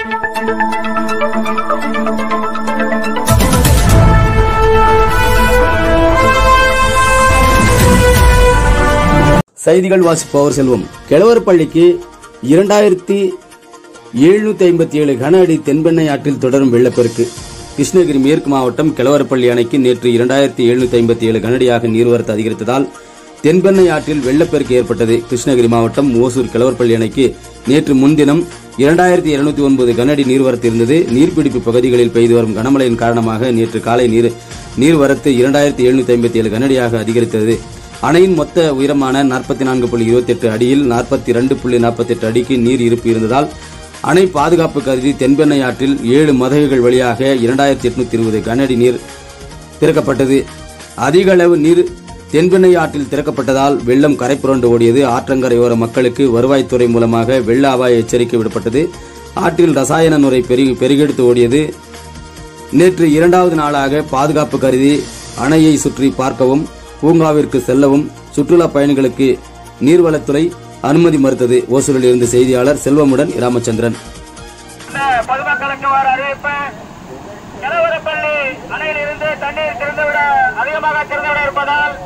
செய்திகள் வாசிப்பவர் செல்வம். கெலவரப்பள்ளிக்கு 2757 கன அடி தென்பெண்ணை ஆற்றில் தொடரும் வெள்ளப்பெருக்கு. கிருஷ்ணகிரி மேற்கு மாவட்டம் கெலவரப்பள்ளி அணைக்கு நேற்று 2757 கனஅடியாக நீர்வரத்து அதிகரித்ததால் தென்பெண்ணை ஆற்றில் வெள்ளப்பெருக்கு ஏற்பட்டது. கிருஷ்ணகிரி மாவட்டம் ஓசூர் கெலவரப்பள்ளி அணைக்கு நேற்று முன்தினம் 2209 கனஅடி நீர்வரத்து இருந்தது. நீர்பிடிப்பு பகுதிகளில் பெய்து வரும் கனமழையின் காரணமாக நேற்று காலை நீர்வரத்து 2757 கனஅடியாக அதிகரித்தது. அணையின் மொத்த உயரமான 44.28 அடியில் 42.48 அடிக்கு நீர் இருப்பு இருந்ததால் அணை பாதுகாப்பு கருதி தென்பெண்ணை ஆற்றில் 7 மதகுகள் வழியாக 2820 கனஅடி நீர் திறக்கப்பட்டது. அதிக அளவு நீர் தென்பெண்ணை ஆற்றில் திறக்கப்பட்டதால் வெள்ளம் கரைபுரண்டு ஓடியது. ஆற்றங்கரையோர மக்களுக்கு வருவாய்த்துறை மூலமாக வெள்ள அபாய எச்சரிக்கை விடப்பட்டது. ஆற்றில் ரசாயன நுரை பெருகெடுத்து ஓடியது. நேற்று 2வது நாளாக பாதுகாப்பு கருதி அணையை சுற்றி பார்க்கவும் பூங்காவிற்கு செல்லவும் சுற்றுலா பயணிகளுக்கு நீர்வளத்துறை அனுமதி மறுத்தது. ஓசூரில் இருந்து செய்தியாளர் செல்வமுடன் ராமச்சந்திரன். பொதுமக்களுக்கு ஒரு அறிவிப்பு. கெலவரப்பள்ளி அணையில் இருந்து தண்ணீர் அதிகமாக திறந்துவிட இருப்பதால்